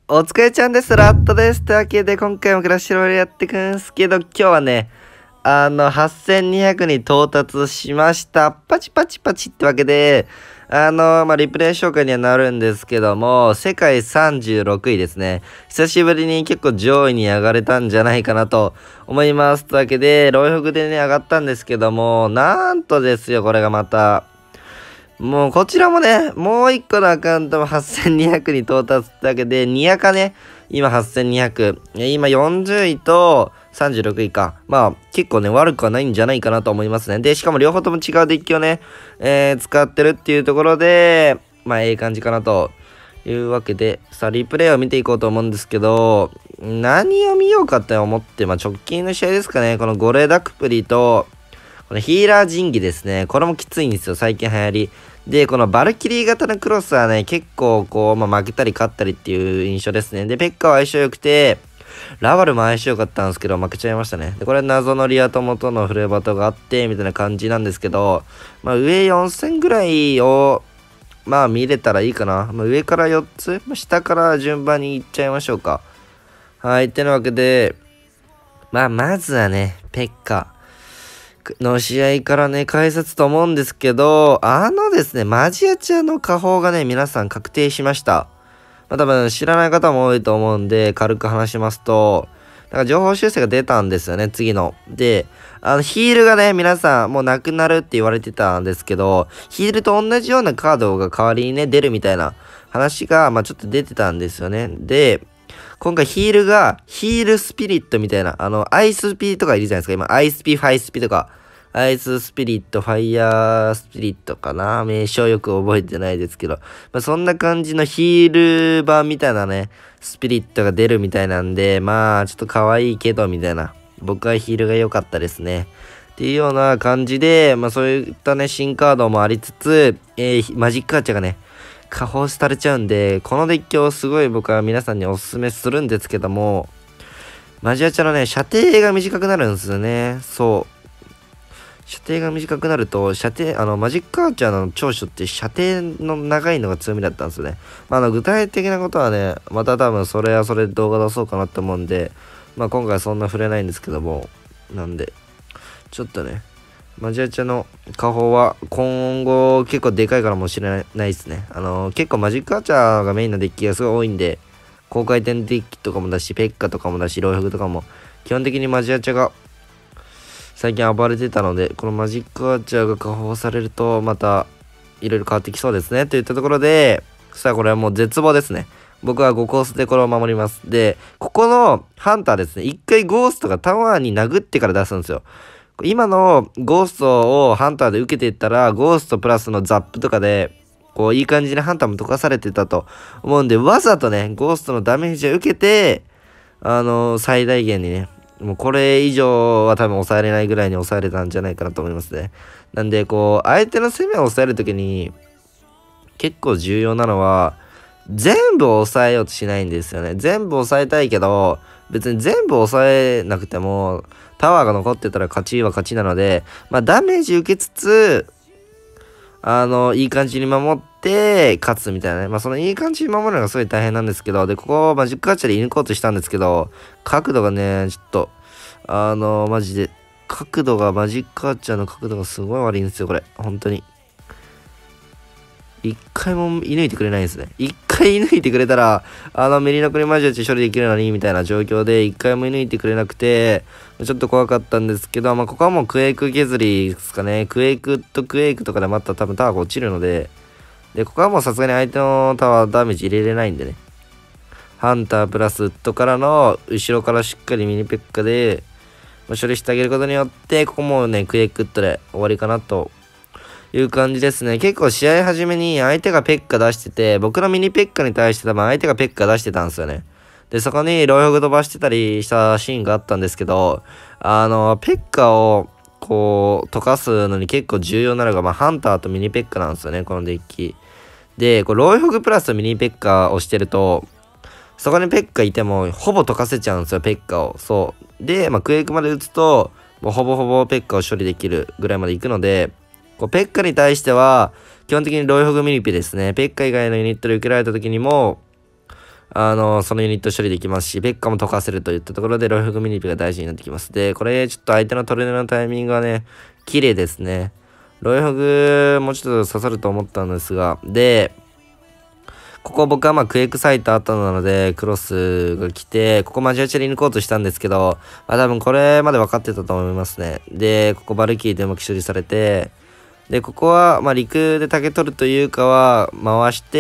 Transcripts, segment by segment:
お疲れちゃんです。ラットです。というわけで、今回もクラッシュロールやっていくんすけど、今日はね、8200に到達しました。パチパチパチってわけで、リプレイ紹介にはなるんですけども、世界36位ですね。久しぶりに結構上位に上がれたんじゃないかなと思います。というわけで、ロイフグでね、上がったんですけども、なんとですよ、これがまた。もうこちらもね、もう一個のアカウントも8200に到達ってわけで、ニアカね、今8200。今40位と36位か。まあ結構ね、悪くはないんじゃないかなと思いますね。で、しかも両方とも違うデッキをね、使ってるっていうところで、まあええ感じかなというわけで、さあリプレイを見ていこうと思うんですけど、何を見ようかって思って、まあ直近の試合ですかね。このゴレダクプリと、このヒーラー神器ですね。これもきついんですよ。最近流行り。で、このバルキリー型のクロスはね、結構こう、負けたり勝ったりっていう印象ですね。で、ペッカは相性良くて、ラバルも相性良かったんですけど、負けちゃいましたね。で、これ謎のリア友とのフレバトがあって、みたいな感じなんですけど、上4000ぐらいを、見れたらいいかな。上から4つ、下から順番にいっちゃいましょうか。はい、ってなわけで、まずはね、ペッカの試合からね、解説と思うんですけど、ですね、マジアチャの下方がね、皆さん確定しました。多分知らない方も多いと思うんで、軽く話しますと、情報修正が出たんですよね、次の。で、ヒールがね、皆さんもうなくなるって言われてたんですけど、ヒールと同じようなカードが代わりにね、出るみたいな話が、ちょっと出てたんですよね。で、今回ヒールが、ヒールスピリットみたいな、アイスピとかいるじゃないですか。今、アイスピ、ファイスピとか、アイススピリット、ファイヤースピリットかな。名称よく覚えてないですけど。そんな感じのヒール版みたいなね、スピリットが出るみたいなんで、ちょっと可愛いけど、みたいな。僕はヒールが良かったですね。っていうような感じで、そういったね、新カードもありつつ、マジックアーチャーがね、下方されちゃうんで、このデッキをすごい僕は皆さんにおすすめするんですけども、マジアチャのね、射程が短くなるんですよね。そう。射程が短くなると、マジックアーチャーの長所って射程の長いのが強みだったんですよね。具体的なことはね、また多分それはそれで動画出そうかなって思うんで、今回はそんな触れないんですけども、なんで、ちょっとね、マジアチャの下方は今後結構でかいからもしれないですね。結構マジックアーチャーがメインのデッキがすごい多いんで、高回転デッキとかもだし、ペッカとかもだし、ロイフグとかも、基本的にマジアチャが最近暴れてたので、このマジックアーチャーが下方されると、また、いろいろ変わってきそうですね。といったところで、さあこれはもう絶望ですね。僕は5コースでこれを守ります。で、ここのハンターですね。一回ゴーストがタワーに殴ってから出すんですよ。今のゴーストをハンターで受けていったら、ゴーストプラスのザップとかで、いい感じにハンターも溶かされてたと思うんで、わざとね、ゴーストのダメージを受けて、最大限にね、もうこれ以上は多分抑えれないぐらいに抑えれたんじゃないかなと思いますね。なんで、相手の攻めを抑えるときに、結構重要なのは、全部抑えようとしないんですよね。全部抑えたいけど、別に全部抑えなくても、タワーが残ってたら勝ちは勝ちなので、ダメージ受けつつ、いい感じに守って、勝つみたいなね。そのいい感じに守るのがすごい大変なんですけど、で、ここマジックアーチャーで射抜こうとしたんですけど、角度がね、ちょっと、マジで、マジックアーチャーの角度がすごい悪いんですよ、これ。本当に。一回も射抜いてくれないんですね。一回射抜いてくれたら、メリノクリマジアチ処理できるのに、みたいな状況で、一回も射抜いてくれなくて、ちょっと怖かったんですけど、ここはもうクエイク削りですかね。クエイクとかでまた多分タワーが落ちるので、で、ここはもうさすがに相手のタワーダメージ入れれないんでね。ハンタープラスウッドからの、後ろからしっかりミニペッカで、処理してあげることによって、ここもね、クエイクッドで終わりかなという感じですね。結構試合始めに相手がペッカ出してて、僕のミニペッカに対して多分相手がペッカ出してたんですよね。で、そこにロイホグ飛ばしてたりしたシーンがあったんですけど、ペッカを溶かすのに結構重要なのが、ハンターとミニペッカなんですよね、このデッキ。で、ロイホグプラスミニペッカをしてると、そこにペッカいても、ほぼ溶かせちゃうんですよ、ペッカを。そう。で、クエイクまで打つと、もうほぼほぼペッカを処理できるぐらいまで行くので、ペッカに対しては、基本的にロイホグミニペですね。ペッカ以外のユニットで受けられた時にも、 そのユニット処理できますし、ベッカも溶かせるといったところで、ロイフグミニピが大事になってきます。で、これ、ちょっと相手のトルネのタイミングがね、綺麗ですね。ロイフグもちょっと刺さると思ったんですが、で、ここ僕はまあクエイクサイトあったなので、クロスが来て、ここマジアチェリ抜こうとしたんですけど、まあ多分これまで分かってたと思いますね。で、ここバルキリーでうまく処理されて、で、ここはまあ陸で竹取るというかは、回して、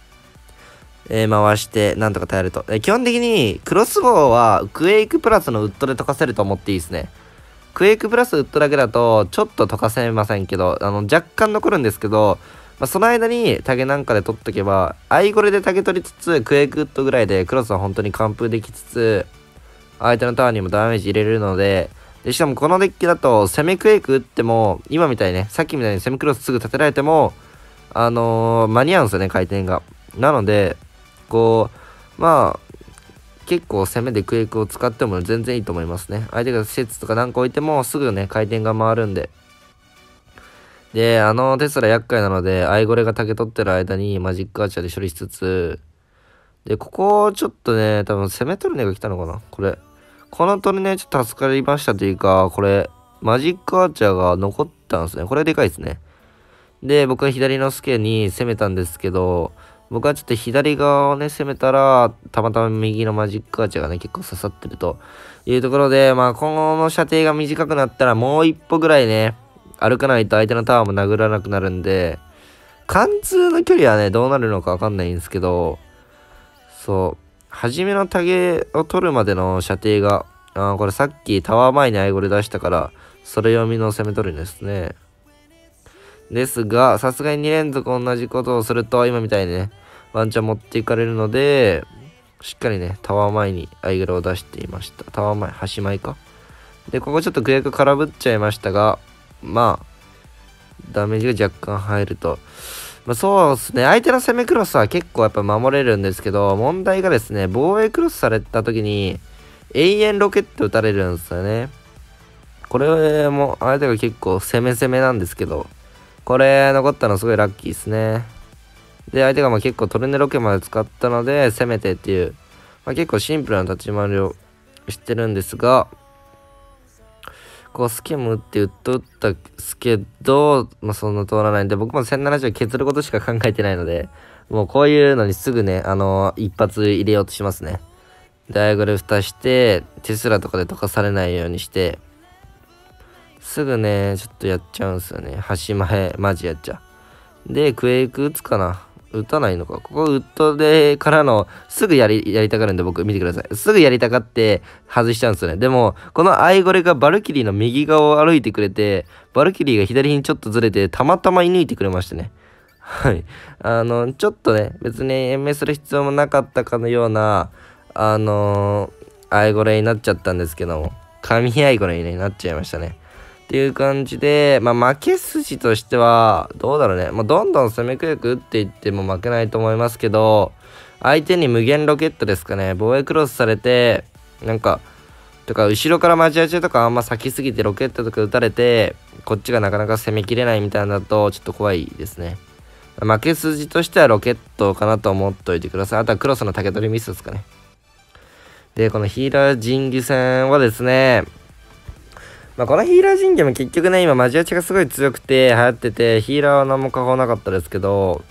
なんとか耐えると。基本的に、クロスボウは、クエイクプラスのウッドで溶かせると思っていいですね。クエイクプラスウッドだけだと、ちょっと溶かせませんけど、若干残るんですけど、まあ、その間にタゲなんかで取っとけば、アイゴレでタゲ取りつつ、クエイクウッドぐらいでクロスは本当に完封できつつ、相手のターンにもダメージ入れれるので、しかもこのデッキだと、攻めクエイク打っても、今みたいにね、さっきみたいに攻めクロスすぐ立てられても、間に合うんですよね、回転が。なので、まあ、結構攻めでクエイクを使っても全然いいと思いますね。相手が施設とか何個置いてもすぐね、回転が回るんで。で、テスラ厄介なので、アイゴレが竹取ってる間にマジックアーチャーで処理しつつ、で、ここちょっとね、多分攻めトルネが来たのかなこれ。このトルネちょっと助かりましたというか、これ、マジックアーチャーが残ったんですね。これでかいですね。で、僕は左のスケに攻めたんですけど、僕はちょっと左側をね、攻めたら、たまたま右のマジックアーチャーがね、結構刺さってるというところで、まあ、この射程が短くなったら、もう一歩ぐらいね、歩かないと相手のタワーも殴らなくなるんで、貫通の距離はね、どうなるのかわかんないんですけど、そう、初めのタゲを取るまでの射程が、これさっきタワー前にアイゴレ出したから、それ読みの攻め取りですね。ですが、さすがに2連続同じことをすると、今みたいにね、ワンチャン持っていかれるので、しっかりね、タワー前にアイグレを出していました。タワー前、端前か。で、ここちょっとクエイク空振っちゃいましたが、まあ、ダメージが若干入ると。まあ、そうですね、相手の攻めクロスは結構やっぱ守れるんですけど、問題がですね、防衛クロスされた時に、永遠ロケット撃たれるんですよね。これも相手が結構攻めなんですけど、これ残ったのすごいラッキーですね。で、相手がまあ結構トルネロケまで使ったので、攻めてっていう、まあ、結構シンプルな立ち回りをしてるんですが、こうスケムって打ったんですけど、まあそんな通らないんで、僕も1070削ることしか考えてないので、もうこういうのにすぐね、一発入れようとしますね。ダイゴレ蓋して、テスラとかで溶かされないようにして、すぐね、ちょっとやっちゃうんですよね。端前、マジやっちゃう。で、クエイク打つかな打たないのか。ここウッドでからの、すぐやりたがるんで僕見てください。すぐやりたがって外しちゃうんですよね。でも、このアイゴレがバルキリーの右側を歩いてくれて、バルキリーが左にちょっとずれて、たまたま射抜いてくれましたね。はい。ちょっとね、別に延命する必要もなかったかのような、アイゴレになっちゃったんですけども、神アイゴレになっちゃいましたね。っていう感じで、まあ負け筋としては、どうだろうね。まあどんどん攻めクエイク打っていっても負けないと思いますけど、相手に無限ロケットですかね。防衛クロスされて、なんか、とか後ろからマジアチェとかあんま先すぎてロケットとか打たれて、こっちがなかなか攻めきれないみたいなのだと、ちょっと怖いですね。負け筋としてはロケットかなと思っといてください。あとはクロスの竹取りミスですかね。で、このヒーラー神器戦はですね、まあ、このヒーラー神器も結局ね、今マジアチがすごい強くて流行ってて、ヒーラーは何も加砲なかったですけど、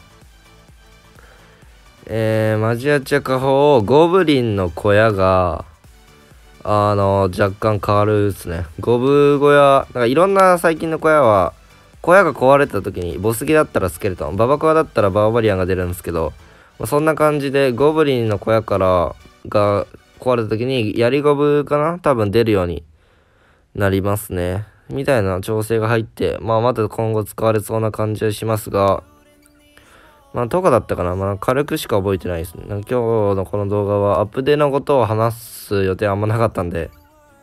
マジアチャ加砲、ゴブリンの小屋が、若干変わるですね。ゴブ小屋、なんかいろんな最近の小屋は、小屋が壊れた時に、ボスギだったらスケルトン、ババコアだったらバーバリアンが出るんですけど、まあ、そんな感じで、ゴブリンの小屋からが壊れた時に、槍ゴブかな多分出るようになりますね。みたいな調整が入って、まあまた今後使われそうな感じはしますが、まあとかだったかな。まあ軽くしか覚えてないですね。今日のこの動画はアップデーのことを話す予定あんまなかったんで。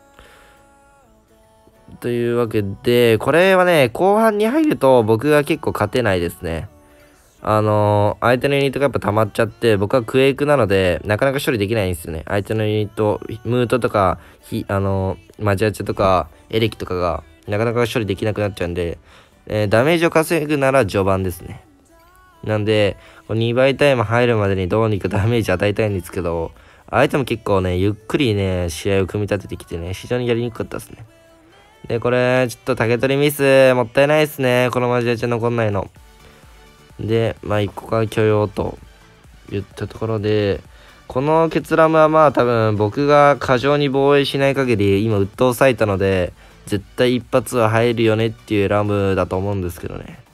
というわけで、これはね、後半に入ると僕が結構勝てないですね。相手のユニットがやっぱ溜まっちゃって、僕はクエイクなので、なかなか処理できないんですよね。相手のユニット、ムートとか、マジアチェとか、エレキとかが、なかなか処理できなくなっちゃうんで、ダメージを稼ぐなら序盤ですね。 なんで、2倍タイム入るまでにどうにかダメージ与えたいんですけど、相手も結構ね、ゆっくりね、試合を組み立ててきてね、非常にやりにくかったですね。で、これ、ちょっと竹取りミス、もったいないですね。このマジアチャ残んないの。で、まあ、1個か許容と言ったところで、このケツラムはまあ多分僕が過剰に防衛しない限り、今、ウッドを割いたので、絶対一発は入るよねっていうラムだと思うんですけどね。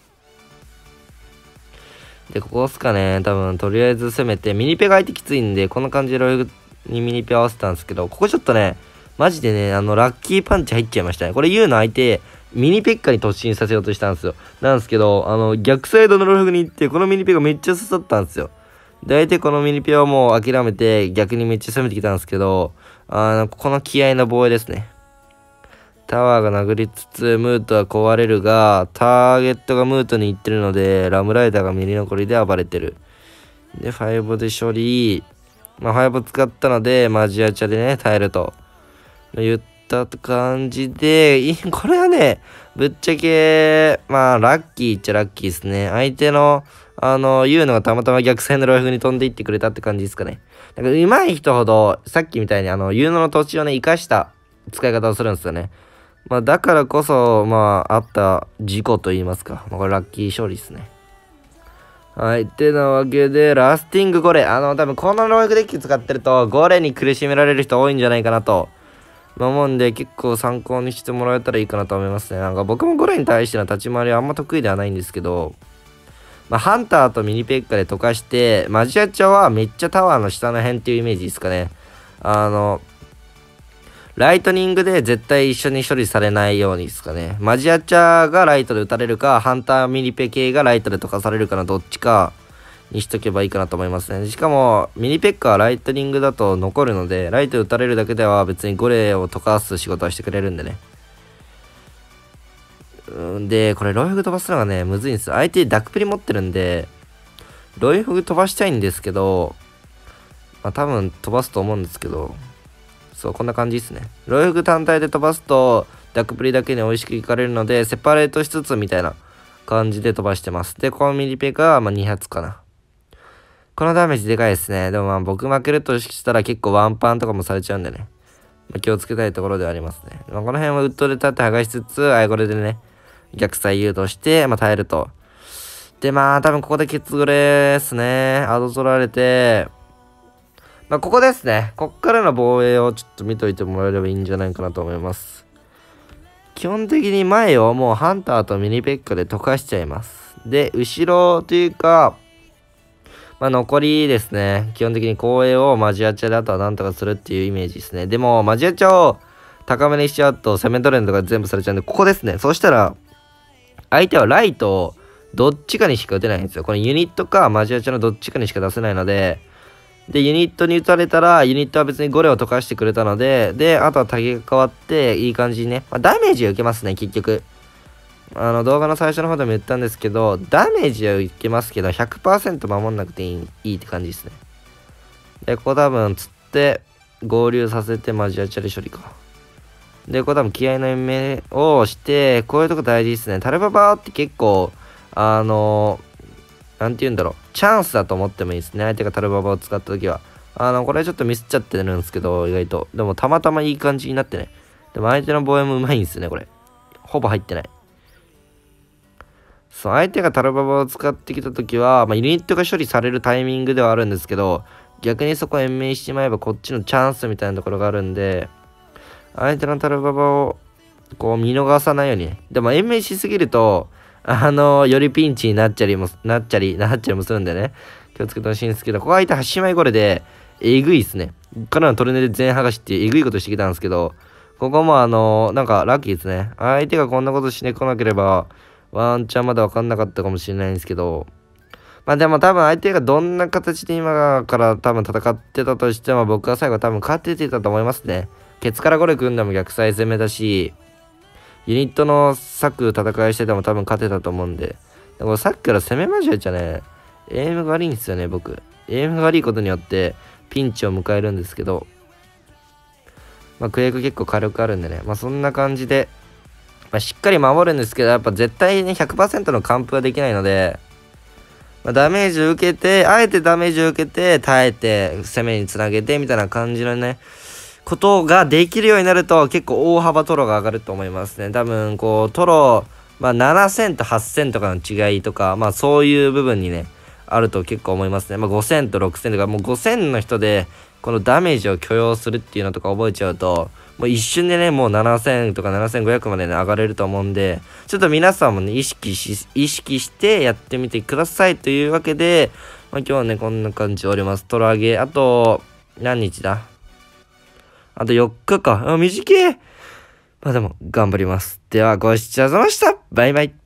で、ここっすかね。多分、とりあえず攻めて、ミニペが相手きついんで、こんな感じでロイグにミニペ合わせたんですけど、ここちょっとね、マジでね、ラッキーパンチ入っちゃいましたね。これ言うの相手、ミニペッカに突進させようとしたんですよ。なんですけど、逆サイドのロイグに行って、このミニペがめっちゃ刺さったんですよ。で、相手このミニペはもう諦めて、逆にめっちゃ攻めてきたんですけど、ここの気合の防衛ですね。タワーが殴りつつ、ムートは壊れるが、ターゲットがムートに行ってるので、ラムライダーがミリ残りで暴れてる。で、ファイボで処理。まあ、ファイボ使ったので、マジアチャでね、耐えると。言った感じで、これはね、ぶっちゃけ、まあ、ラッキーっちゃラッキーですね。相手の、ユウのがたまたま逆線のロイフに飛んでいってくれたって感じですかね。なんか上手い人ほど、さっきみたいにユウの土地をね、活かした使い方をするんですよね。まあ、だからこそ、まあ、あった事故と言いますか。まあ、これラッキー勝利ですね。はい。ってなわけで、ラスティングゴレ。多分このロイグデッキ使ってると、ゴレに苦しめられる人多いんじゃないかなと。思うんで、結構参考にしてもらえたらいいかなと思いますね。なんか僕もゴレに対しての立ち回りはあんま得意ではないんですけど、まあ、ハンターとミニペッカで溶かして、マジアチャはめっちゃタワーの下の辺っていうイメージですかね。ライトニングで絶対一緒に処理されないようにですかね。マジアチャがライトで撃たれるか、ハンターミニペ系がライトで溶かされるかのどっちかにしとけばいいかなと思いますね。しかも、ミニペッカはライトニングだと残るので、ライトで撃たれるだけでは別にゴレを溶かす仕事はしてくれるんでね。で、これロイフグ飛ばすのがね、むずいんですよ。相手ダックプリ持ってるんで、ロイフグ飛ばしたいんですけど、まあ多分飛ばすと思うんですけど、そう、こんな感じですね。ロイフグ単体で飛ばすと、ダックプリだけに美味しくいかれるので、セパレートしつつみたいな感じで飛ばしてます。で、このミニペが、まあ、2発かな。このダメージでかいですね。でもまあ僕負けるとしたら結構ワンパンとかもされちゃうんでね。まあ、気をつけたいところではありますね。まあ、この辺はウッドで立って剥がしつつ、これでね、逆サイ誘導して、まあ耐えると。で、まあ多分ここでケツグレですね。アド取られて、まあ、ここですね。こっからの防衛をちょっと見といてもらえればいいんじゃないかなと思います。基本的に前をもうハンターとミニペッカで溶かしちゃいます。で、後ろというか、まあ残りですね。基本的に後衛をマジアチャであとはなんとかするっていうイメージですね。でも、マジアチャを高めにしちゃうと攻めトレンドが全部されちゃうんで、ここですね。そしたら、相手はライトをどっちかにしか打てないんですよ。このユニットかマジアチャのどっちかにしか出せないので、で、ユニットに打たれたら、ユニットは別にゴレを溶かしてくれたので、で、あとはタゲが変わって、いい感じにね、まあ、ダメージは受けますね、結局。動画の最初の方でも言ったんですけど、ダメージは受けますけど、100% 守んなくていいって感じですね。で、ここ多分、釣って、合流させて、マジアチャリ処理か。で、ここ多分、気合の延命をして、こういうとこ大事ですね。タルババーって結構、なんて言うんだろう。チャンスだと思ってもいいですね。相手がタルババを使った時は。これちょっとミスっちゃってるんですけど、意外と。でも、たまたまいい感じになってね。でも、相手の防衛もうまいんですよね、これ。ほぼ入ってない。そう、相手がタルババを使ってきた時は、まあ、ユニットが処理されるタイミングではあるんですけど、逆にそこを延命してしまえば、こっちのチャンスみたいなところがあるんで、相手のタルババを、こう、見逃さないようにね。でも、延命しすぎると、よりピンチになっちゃりもするんでね。気をつけてほしいんですけど、ここ相手8枚これで、えぐいっすね。からのトルネで全剥がしってえぐいことしてきたんですけど、ここもなんかラッキーですね。相手がこんなことしてこなければ、ワンチャンまだ分かんなかったかもしれないんですけど、まあでも多分相手がどんな形で今から多分戦ってたとしても、僕は最後多分勝ててたと思いますね。ケツからゴレ組んでも逆サイ攻めだし、ユニットの策戦いしてても多分勝てたと思うんで。でもさっきから攻めマジやっちゃね、エイムが悪いんですよね、僕。エイムが悪いことによってピンチを迎えるんですけど、まあクエイク結構火力あるんでね。まあそんな感じで、まあ、しっかり守るんですけど、やっぱ絶対ね 100% の完封はできないので、 まあ、ダメージを受けて、あえてダメージを受けて、耐えて、攻めにつなげて、みたいな感じのね、ことができるようになると、結構大幅トロが上がると思いますね。多分、こう、トロ、まあ、7000と8000とかの違いとか、まあ、そういう部分にね、あると結構思いますね。まあ、5000と6000とか、もう5000の人で、このダメージを許容するっていうのとか覚えちゃうと、もう一瞬でね、もう7000とか7500までね、上がれると思うんで、ちょっと皆さんもね、意識してやってみてくださいというわけで、まあ、今日はね、こんな感じでおります。トラゲ、あと、何日だあと4日か。短い。まあでも、頑張ります。では、ご視聴様でした。バイバイ。